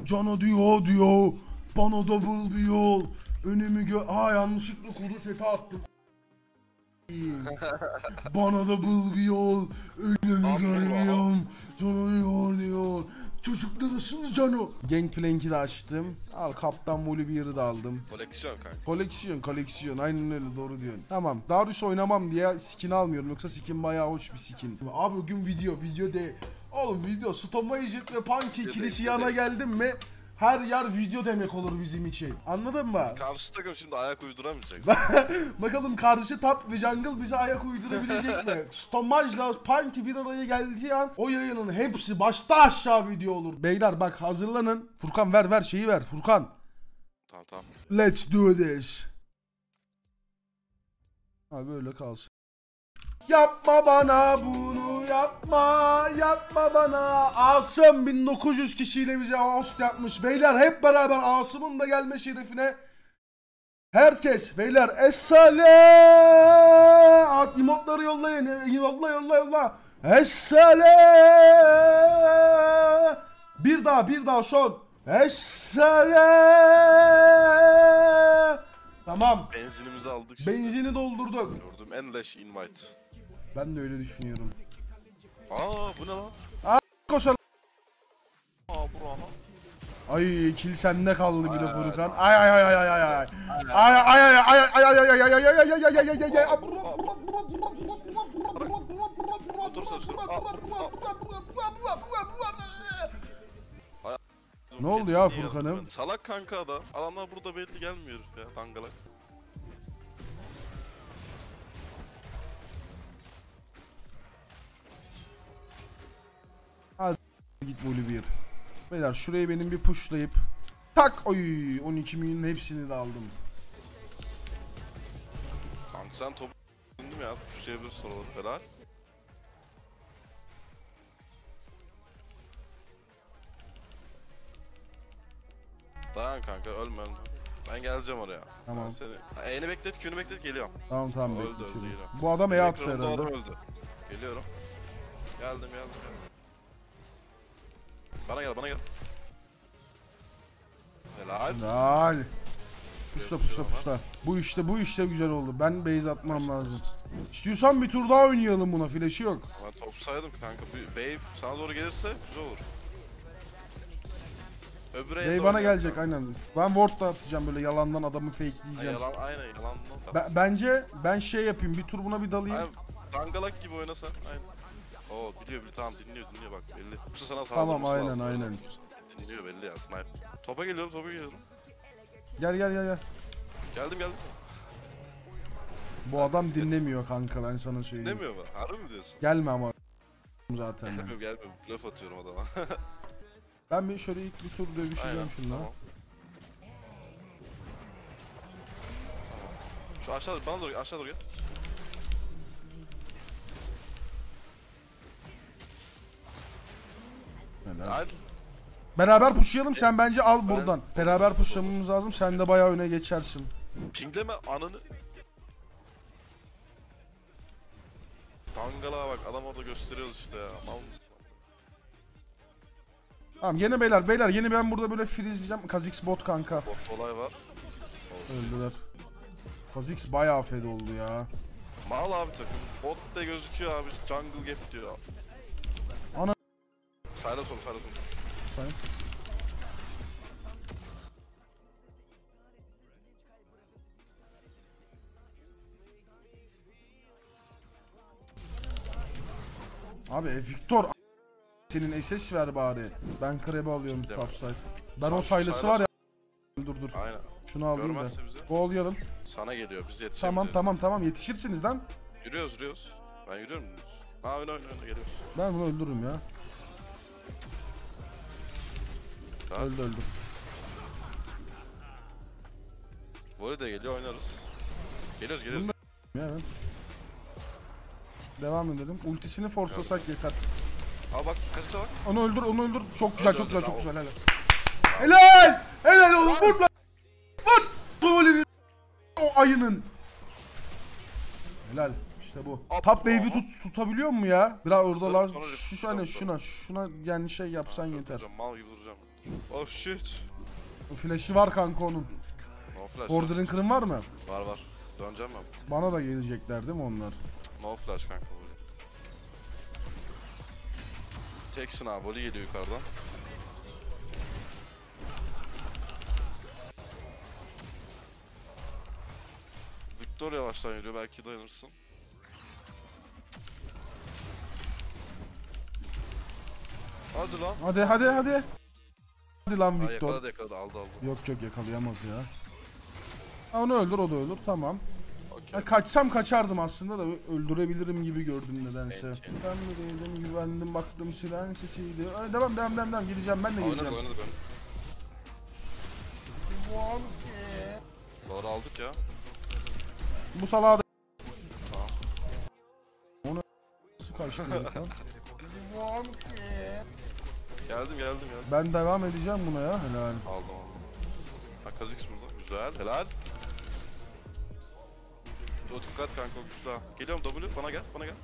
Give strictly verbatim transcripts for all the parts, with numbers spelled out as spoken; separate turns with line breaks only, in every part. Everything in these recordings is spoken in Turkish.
Cana diyor diyor. Bana double bir yol. Önümü gö... Aa yanlışlıkla kodu sete attım. Bana double bir yol. Önümü görmüyorum. Cana diyor diyor. Çocuklarısınız Cano. Gangplank'i de açtım. Al Kaptan Volibear'ı da aldım.
Koleksiyon kanka.
Koleksiyon koleksiyon aynen öyle doğru diyorsun. Tamam Darius oynamam diye skin almıyorum yoksa skin bayağı hoş bir skin. Abi bugün video video de oğlum video Stone Jet ve Punky ikilisi yana geldim mi her yer video demek olur bizim için. Anladın mı?
Karşı takım şimdi ayak uyduramayacak.
Bakalım karşı top ve jungle bize ayak uydurabilecek mi? Stomajla Punky bir araya geldiği an o yayının hepsi başta aşağı video olur. Beyler bak hazırlanın. Furkan ver ver şeyi ver Furkan.
Tamam tamam.
Let's do this. Abi böyle kalsın. Yapma bana bunu yapma yapma bana. Asım bin dokuz yüz kişiyle bize host yapmış. Beyler hep beraber Asım'ın da gelme şerefine. Herkes beyler Essale. At emotları yollayın. Yolla yolla yolla. Essale. Bir daha bir daha son. Essale. Tamam.
Benzinimizi aldık şimdi.
Benzini doldurduk.
Gördüm en leş invite.
Ben de öyle düşünüyorum.
Aa bu ne lan?
Aa koşalım.
Aa bu aha.
Ay kill sende kaldı bir de Furkan. Ay ay ay ay ay ay ay. Ay ay ay ay ay ay ay ay ay ay ay ay ay ay ay ay. Ne oldu ya Furkan'ım?
Salak kanka adam. Adamlar burada belli gelmiyor ya dangalak.
Hadi git Volibear. Beyler şurayı benim bir pushlayıp tak oy on iki milyonun hepsini de aldım.
Kanka sen topu döndüm ya. Kuşlayabilir soruları helal. Dayan kanka ölme ölme. Ben geleceğim oraya.
Tamam.
Ben seni... E'ni beklet, Q'nu beklet geliyorum.
Tamam tamam
Öldü,
bekle
öldü,
şimdi.
geliyorum.
Bu adam E attı
Ekranımda
herhalde.
adam öldü. Geliyorum. Geldim geldim geldim. Bana gel bana gel. Helal.
Helal. Puşla puşla puşla. Bu işte bu işte güzel oldu. Ben base atmam lazım. İstiyorsan bir tur daha oynayalım buna. Flash'ı yok.
Ben top saydım kanka. Bir Bey sana doğru gelirse güzel olur. Öbür
Bey bana gelecek aynen. Ben ward da atacağım böyle yalandan adamı fake diyeceğim.
Yalan aynen yalandan.
Be bence ben şey yapayım bir tur buna bir dalayım.
Aynen, dangalak gibi oynasan aynen. Oo biliyor biliyor tamam dinliyor dinliyor bak belli. Yoksa sana
Tamam
saldırması
aynen
lazım.
aynen.
Dinliyor belli ya sniper. Topa geliyorum topa geliyorum.
Gel gel gel gel.
Geldim geldim.
Bu adam dinlemiyor kanka ben sana söyleyeyim.
Dinlemiyor mu? Harbi mi diyorsun?
Gelme ama zaten. Yani.
Gelmiyorum gelmiyorum. Laf atıyorum adama.
Ben bir şöyle ilk bir tur dövüşeceğim
Aynen,
şununla.
tamam. Şu aşağı bana doğru aşağı doğru gel. Hadi.
Beraber pushlayalım sen bence al buradan. Beraber pushlamamız lazım sen de bayağı öne geçersin.
Pingleme ananı. Dangala bak adam orada gösteriyoruz işte ya. Mal mısın?
Tamam yine beyler beyler yeni ben burada böyle freezleyeceğim. Kha'Zix bot kanka.
Bot olay var.
Öldüler. Kha'Zix bayağı fed oldu ya.
Mal abi takım. Bot da gözüküyor abi. Jungle gap diyor.
Ana.
Sayla sol sayla sol.
Say. Abi e, Victor senin S S ver bari. Ben Krab'ı alıyorum topside. Ben o saylısı var ya. Dur dur.
Aynen.
Şunu alayım da. Go'layalım.
Sana geliyor biz yetişebiliriz.
Tamam tamam tamam yetişirsiniz lan.
Yürüyoruz yürüyoruz. Ben yürüyorum. Ha öne öne öne geliyoruz.
Ben bunu öldürürüm ya.
Tamam.
Öldü öldü.
Voley de geliyor oynarız. Geliyoruz geliyoruz.
Ya ben. Devam edelim. Ultisini forslasak yeter.
Al bak kaçta bak.
Onu öldür, onu öldür. Çok güzel,
Öldü,
çok güzel,
öldü,
çok
tamam.
güzel. Helal. Helal! Helal oğlum. Vur lan. Vur. Böyle bir o ayının. Helal. İşte bu.
At,
Top wave'i
aha.
tut tutabiliyor mu ya? Biraz orada
Tutarım,
lan
sonra
şu
tutarım,
şöyle
tutarım.
şuna şuna yani şey yapsan yeter.
Duracağım, mal gibi duracağım. Oh shit.
Flash'ı var kanka onun.
No flash.
Order'ın kırın var mı?
Var var. Döneceğim ben.
Bana da gelecekler değil mi onlar?
No flash kanka bu. Teksin abi. Voli geliyor yukarıdan. Victor yavaştan yürüyor. Belki dayanırsın. Hadi lan.
Hadi hadi hadi. Hadi lan
Ha,
Victor.
yakaladı yakaladı. Aldı aldı.
Yok yok yakalayamaz ya. Ha, onu öldür, o da ölür, tamam.
Okey.
Ha, kaçsam kaçardım aslında da öldürebilirim gibi gördüm nedense.
Evet.
Ben mi değildim, güvendim, baktım siren sesiydi. Ha, devam devam devam devam gideceğim, ben de
Oynadık
gideceğim.
oynadık oynadık. Doğru aldık ya.
Bu salağı da...
Tamam.
Onu nasıl kaçtı herif lan?
Geldim geldim geldim.
Ben devam edeceğim buna ya, helal.
Aldım aldım. Ha Kha'Zix burada. Güzel. Helal. O dikkat kanka güçlü ha. Geliyorum W bana gel bana gel.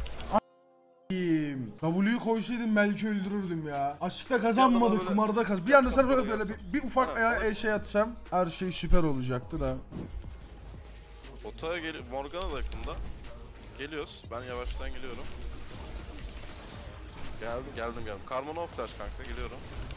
W'yu koysaydım belki öldürürdüm ya. Aşkta kazanmadık,
böyle-
kumarda kaz. Bir anda sana böyle, böyle
Gelsin.
bir, bir ufak
Aynen.
e- şey atsam her şey süper olacaktı da.
Otaya geliyor. Morgana da yakında. Geliyoruz. Ben yavaştan geliyorum. Geldim geldim geldim. Karma no flash kanka geliyorum.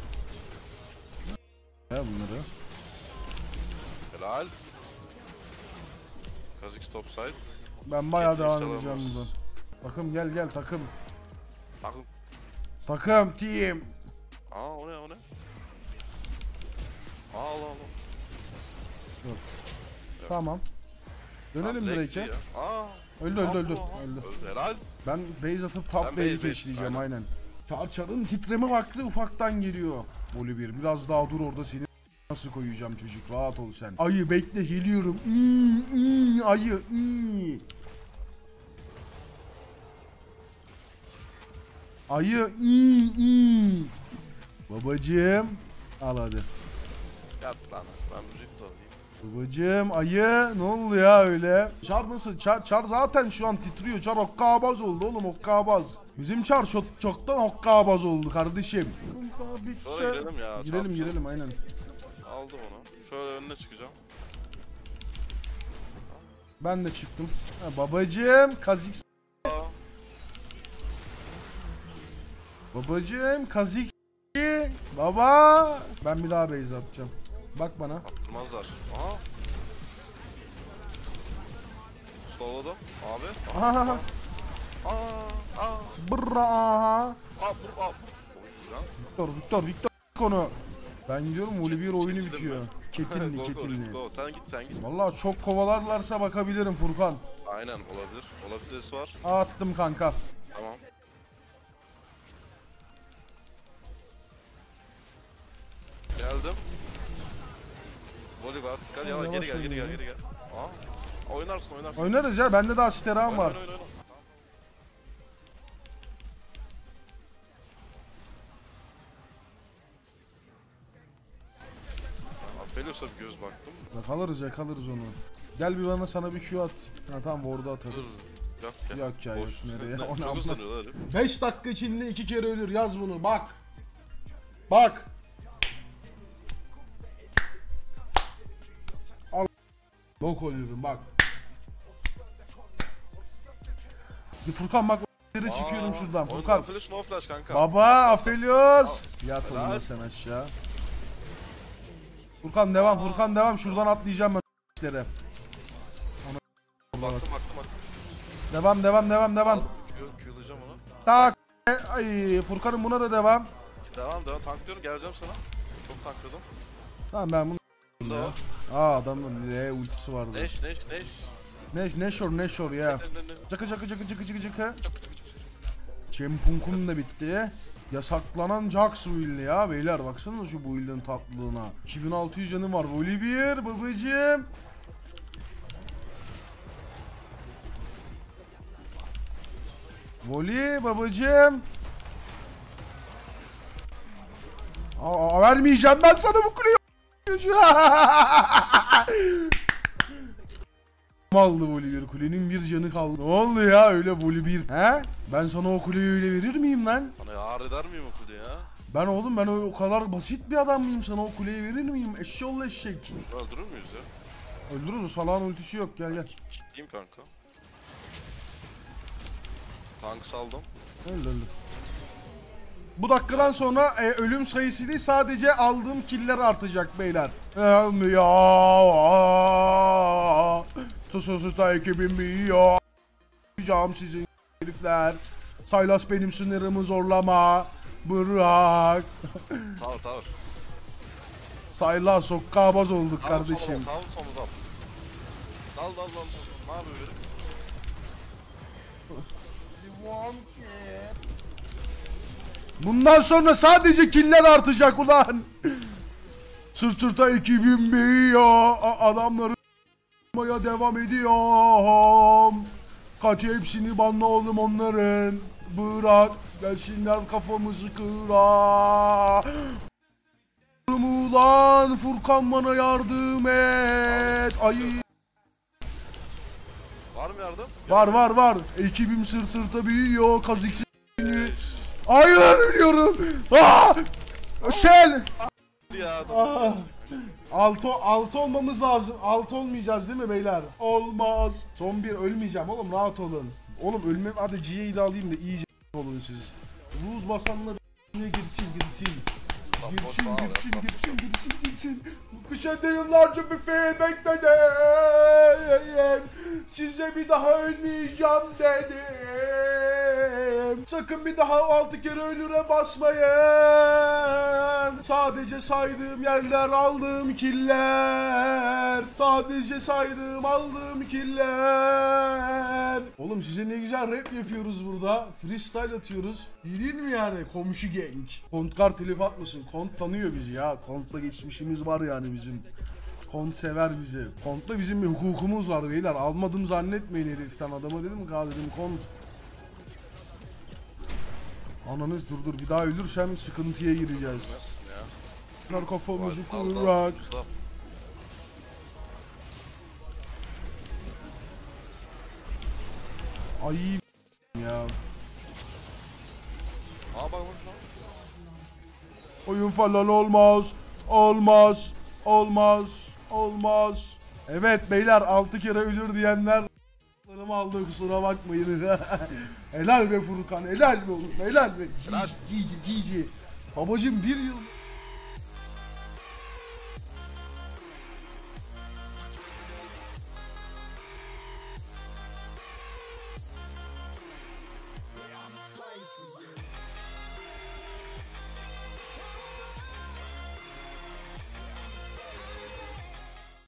Ya bunları.
Helal. Kha'Zix top side.
Ben bayağı
Getirmiş
devam edeceğim
alamaz.
buradan. Takım gel gel takım.
Takım.
Takım team.
Aa o ne o ne? Aa Allah Allah.
Tamam. Dönelim
Tamam,
direk'e.
ya. Aa.
Öldü öldü
Aa,
öldü.
aha.
Öldü.
Öldü helal.
Ben base atıp top
Sen
wave'i
base, base,
keşleyeceğim
aynen.
aynen. Çar çarın titreme vakti ufaktan geliyor. Voli bir biraz daha dur orada, seni nasıl koyacağım çocuk, rahat ol sen. Ayı bekle, geliyorum. İyi, iyi, ayı iyi. Ayı iyi iyi. Babacığım al hadi.
Yat lan. Ben bir rift alayım.
Babacığım ayı ne oldu ya öyle? Çar nasıl? Çar, çar zaten şu an titriyor. Çar hokkabaz oldu oğlum, hokkabaz. Bizim çar çok, çoktan hokkabaz oldu kardeşim.
Şöyle girelim ya,
Girelim
çarpsın.
girelim aynen.
Aldım onu. Şöyle önüne çıkacağım.
Ben de çıktım. Ha, babacığım Kha'Zix.
Aa.
Babacığım Kha'Zix. Baba. Ben bir daha base atacağım. Bak bana.
Attırmazlar. Aha. Slowladım. Abi.
Aha.
Aa. Aa. Aa.
Brrra aha.
Aa. Vur. Aa. Güzel.
Victor Victor Victor konu. Ben gidiyorum, Voli bir oyunu
Çetildim
bitiyor.
ben.
Ketinli
Go, go,
ketinli.
go. Sen git sen git.
Vallahi çok kovalarlarsa bakabilirim Furkan.
Aynen olabilir. Olabilirsi var.
Attım kanka.
Tamam. Geldim. Voli var. Dikkat yavaş geri
Yavaş
gel geri gel
oynayın.
geri gel. Aa. Oynarsın oynarsın.
Oynarız ya, bende daha steram
Oyna,
var.
oyna, oyna, oyna. Aphelios'a bir göz baktım.
Yakalarız yakalarız onu. Gel bir bana, sana bir Q at. Ha tamam, ward'u
Dur.
atarız.
Yok ya.
Yok ya, yok,
Boş.
nereye?
Ne,
Onu
Çok
anla.
ısınıyorlar herif.
beş dakika içinde iki kere ölür, yaz bunu bak. Bak. Al. Bok oluyorum bak. Furkan bak, o**leri çıkıyorum
Aa,
şuradan
oyunda
Furkan.
Flash no flash kanka.
Baba Aphelios. Yat
Helal.
oğlum sen aşağı. Furkan devam, Furkan devam, şuradan atlayacağım ben işlere.
Baktım baktım baktım.
Devam devam devam devam.
Q- Q'layacağım onu.
Tak. Ay Furkan'ın buna da devam.
Devam devam tanklıyorum geleceğim sana. Çok tankladım.
Tamam ben bunu
Bunda
ya.
var.
Aa adamın L ultisi vardı.
Neş neş neş.
Neş neşor neşor ya.
Ne, ne, ne.
Cakı cakı cakı cakı cakı cakı.
Çık, çık, çık, çık, çık.
Çempunkum da bitti. Yasaklanan Jax build'i ya beyler, baksana şu build'in tatlılığına. iki bin altı yüz canım var. Voli bir babacığım. Voli babacığım. Aa, vermeyeceğim ben sana bu kuleyi. aldı voley bir. Kulenin bir canı kaldı. Ne oldu ya öyle voley bir? He? Ben sana o kuleyi öyle verir miyim lan?
Bana ağır eder miyim o kule ya?
Ben oğlum ben o, o kadar basit bir adam mıyım, sana o kuleyi verir miyim? Eşşoğlu eşek.
Şunu öldürür müyüz ya?
Öldürürüz, o salağın ultisi yok, gel gel.
Kitleyeyim kanka. Tank saldım.
Öldü öldü. Bu dakikadan sonra e, ölüm sayısı değil, sadece aldığım killer artacak beyler. Ya sus sus da ekibim büyüyor. Yapacağım sizin herifler. Saylas benim sınırımı zorlama. Bırak.
Tower tower.
Saylas sokkabaz olduk
Tower
kardeşim.
Tower sonu dal. Dal dal dal. Ne yapıyor benim?
Bundan sonra sadece killer artacak ulan. Sırt sırta ekibim büyüyor. Adamları a**maya devam ediyorum. Kaç hepsini banla oğlum onların. Bırak gelsinler kafamızı kıra. Ulan Furkan bana yardım et. Ay.
Var mı yardım?
Var var var. Ekibim sırt sırta büyüyor. Kazık s***ni. Hayır ölüyorum. Aa! Şel.
Ya.
Ah. Altı, altı olmamız lazım. Altı olmayacağız değil mi beyler? Olmaz. Son bir ölmeyeceğim oğlum, rahat olun. Oğlum ölmem, hadi G'yi de alayım da iyice olun siz. Ruz basanlar girsin girsin. Girsin girsin girsin girsin girsin. Kuşada yıllarca bir fail bekledim. Size bir daha ölmeyeceğim dedim. Sakın bir daha altı kere ölüre basmayın. Sadece saydığım yerler aldığım killer. Sadece saydığım aldığım killer. Oğlum size ne güzel rap yapıyoruz burada. Freestyle atıyoruz. İyi değil mi yani? Komşu gang. Kontkar telif atmasın. Kont tanıyor bizi ya. Kontla geçmişimiz var yani bizim. Kont sever bizi. Kontla bizim bir hukukumuz var beyler. Almadım zannetmeyin heriften. Adama dedim ki dedim kont. Ananız dur dur, bir daha ölürsem sıkıntıya gireceğiz. Bunlar kafamızı kurak. Ay ya.
Aa bak bak şu an.
Oyun falan olmaz. Olmaz. Olmaz. Olmaz. Evet beyler, altı kere ölür diyenler aldı, kusura bakmayın. Helal be Furkan, helal be oğlum, helal be. Cici cici cici. Babacım bir yıl